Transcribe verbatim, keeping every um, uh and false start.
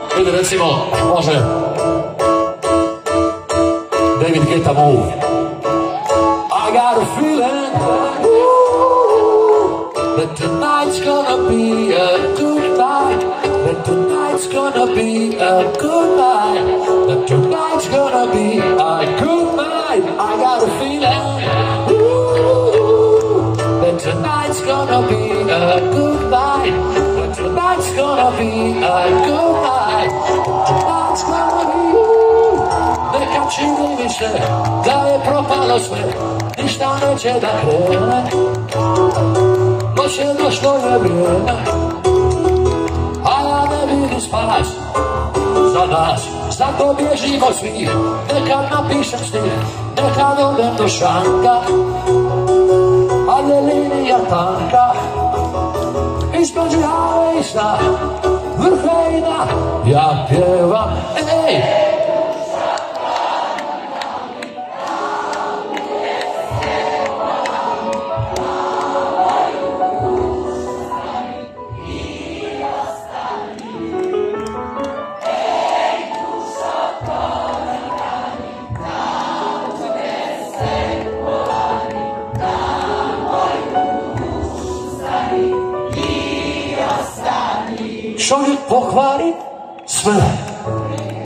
Ili recimo, može David Guetta Move. I got a feeling that tonight's gonna be a good night, that tonight's gonna be a good night, that tonight's gonna be a good night. I got a feeling ooh, that tonight's gonna be a good night, that tonight's gonna be a good night, that tonight's gonna be neka čini više da je propalo sve, ništa neće da krene, noć je došlo je vrijeme, a ja ne vidim spas za nas, zato bježimo svi, nekad napišem stih, nekad odem do šanka, ali je linija tanka, između jave i sna, vrha i dna, ja pjevam, ej! Čovjek pokvari sve.